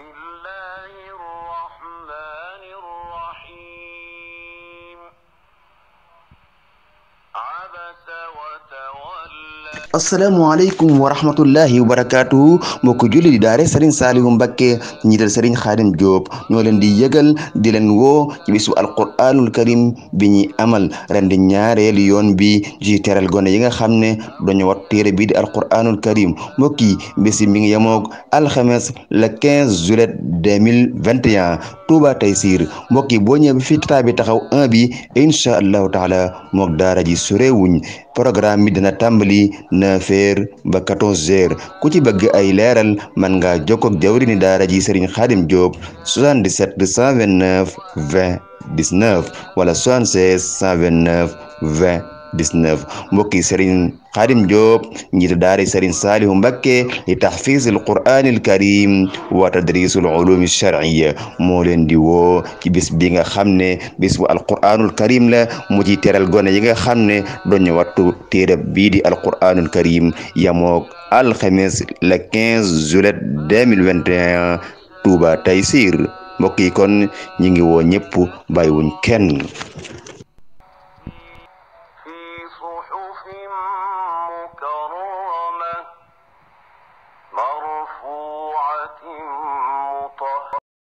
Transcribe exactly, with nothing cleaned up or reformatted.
الله الرحمن الرحيم عبس وتولى. asalaamaaleykum wa rahmatullahi wa barakaatu mbokk julli di daare Serigne Saliou Mbacké njiital Serigne Khadim Diop ñoo leen di yëgal di leen woo ci bisu alquranul karim bi ñuy amal ren di ñaareelu yoon bi ci teral gone yi nga xam ne dañu wat téere bii di alquranul karim mbokk yi bési mi ngi yemoog alxames le quinze juillet deux mille vingt et un Touba Taysir mbokk yi boo ñëwee bi fii tata bi taxaw un bi incha allahu taala moog daara ji sorewuñ programme bi dina tàmbali neuf heures ba quatorze heures ku ci bëgg ay leeral man nga jokkoo ak jawriñu daara ji Serigne Khadim Diop soixante-dix-sept cent vingt-neuf vingt dix-neuf wala soixante-seize cent vingt-neuf vingt dix-neuf mbokki Serigne Khadim Diop njiitu daara Serigne Saliou Mbacké li tahfiizil qur'aanil karim wa tadriisul uluumi shar'iyya moo leen di woo ci bis bi nga xam ne bis bu alqur'aanul karim la mu ci teral gone yi nga xam ne doñu wattu téere bii di alqur'aanul karim yamook alxames le quinze juillet deux mille vingt et un Touba Taysir mbokk yi kon ñi ngi woo ñëpp bàyyiwuñ kenn. في صحف مكرمة